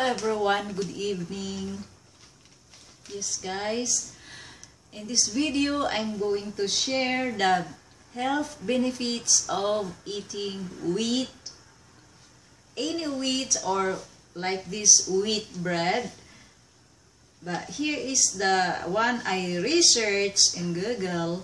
everyone, good evening. Yes guys, in this video I'm going to share the health benefits of eating wheat, any wheat or like this wheat bread. But here is the one I researched in Google,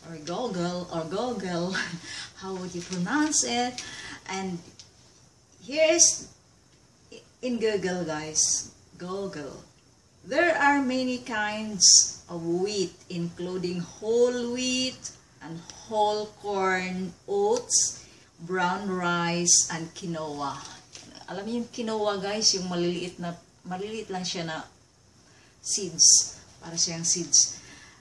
how would you pronounce it? And here is in Google, guys. Google. There are many kinds of wheat, including whole wheat and whole corn, oats, brown rice, and quinoa. Alam niyo yung quinoa, guys, yung maliliit lang siya na seeds. Para siyang seeds.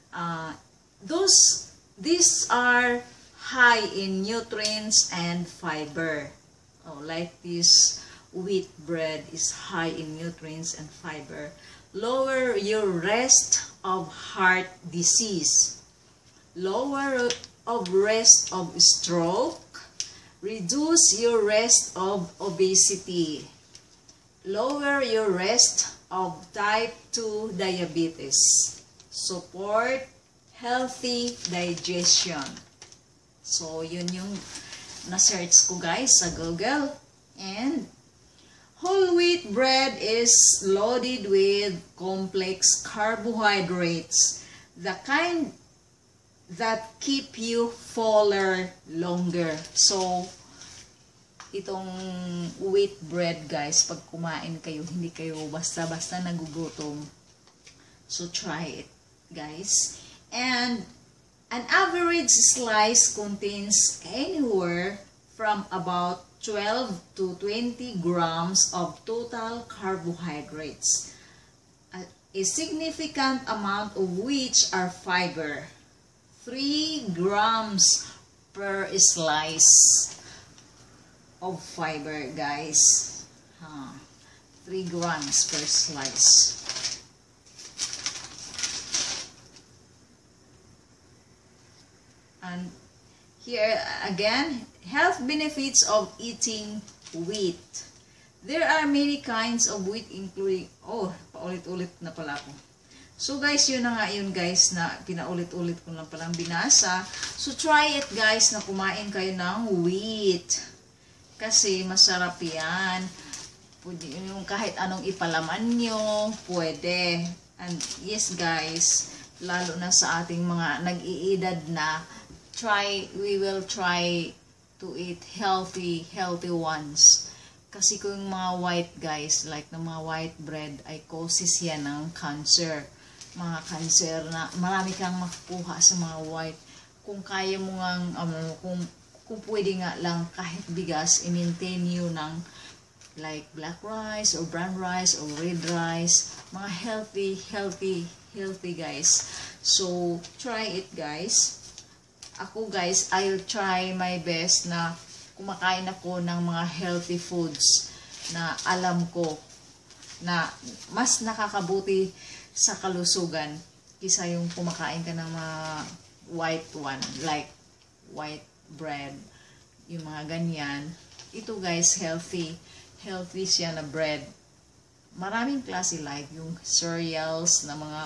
These are high in nutrients and fiber. Oh, like this wheat bread is high in nutrients and fiber. Lower your risk of heart disease. Lower of risk of stroke. Reduce your risk of obesity. Lower your risk of type 2 diabetes. Support healthy digestion. So, yun yung na-search ko guys sa Google. And whole wheat bread is loaded with complex carbohydrates, the kind that keep you fuller longer. So, itong wheat bread guys, pag kumain kayo, hindi kayo basta-basta nagugutom. So, try it guys. And an average slice contains anywhere from about 12 to 20 grams of total carbohydrates, a significant amount of which are fiber. 3 grams per slice of fiber, guys. 3 grams per slice. And here again, health benefits of eating wheat. There are many kinds of wheat including, paulit-ulit na pala ako. So guys, yun na nga yun guys na pinaulit-ulit ko lang palang binasa. So try it guys na kumain kayo ng wheat. Kasi masarap yan. Pwede yung kahit anong ipalaman nyo, pwede. And yes guys, lalo na sa ating mga nag-iedad na, we will try to eat healthy ones. Kasi kung mga white guys, like ng mga white bread, ay causes yan ng cancer. Mga cancer na marami kang makukuha sa mga white. Kung kaya mo ngang, kung pwede nga lang kahit bigas, i-maintain nyo ng like black rice or brown rice or red rice. Mga healthy guys. So, try it guys. Ako guys, I'll try my best na kumakain ako ng mga healthy foods na alam ko na mas nakakabuti sa kalusugan kisa yung kumakain ka ng mga white one, like white bread, yung mga ganyan. Ito guys, healthy siya na bread. Maraming klase like yung cereals na mga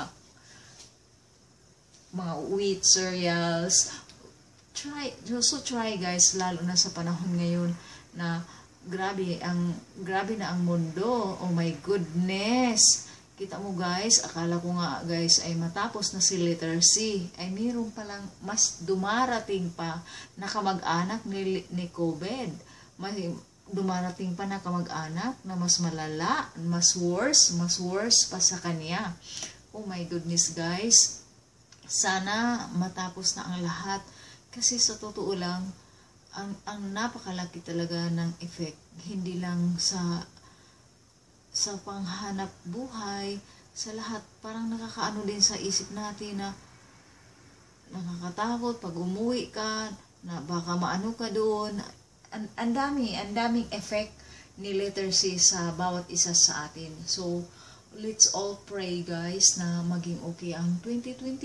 wheat cereals. Try guys, lalo na sa panahon ngayon na grabe na ang mundo. Oh my goodness. Kita mo guys, akala ko nga guys ay matapos na si letter C, ay mayroon palang mas dumarating pa na kamag-anak ni COVID. Dumarating pa na kamag-anak na mas malala, mas worse pa sa kanya. Oh my goodness guys. Sana matapos na ang lahat. Kasi sa totoo lang, ang napakalaki talaga ng effect. Hindi lang sa panghanap buhay, sa lahat. Parang nakakaano din sa isip natin na nakakatakot pag umuwi ka, na baka maano ka doon. Ang daming effect ni letter C sa bawat isa sa atin. So, let's all pray guys na maging okay ang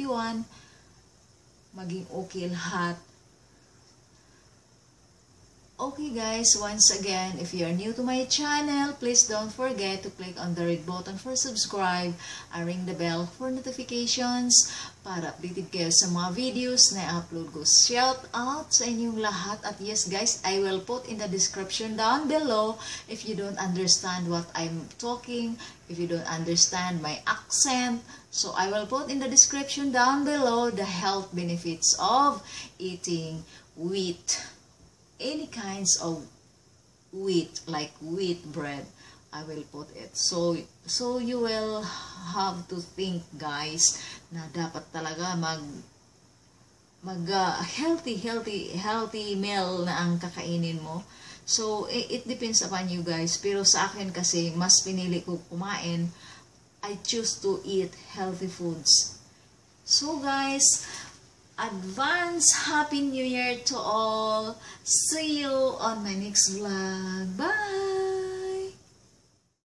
2021. Maging okay lahat. Okay guys, once again, if you are new to my channel, please don't forget to click on the red button for subscribe and ring the bell for notifications para updated kayo sa mga videos na i-upload ko. Shout out sa inyong lahat. At yes guys, I will put in the description down below if you don't understand what I'm talking, if you don't understand my accent. So I will put in the description down below the health benefits of eating wheat. Any kinds of wheat, like wheat bread, I will put it. So you will have to think guys na dapat talaga healthy meal na ang kakainin mo. So it depends upon you guys. Pero sa akin kasi mas pinili ko kumain. I choose to eat healthy foods. So guys, advance Happy New Year to all. See you on my next vlog. Bye!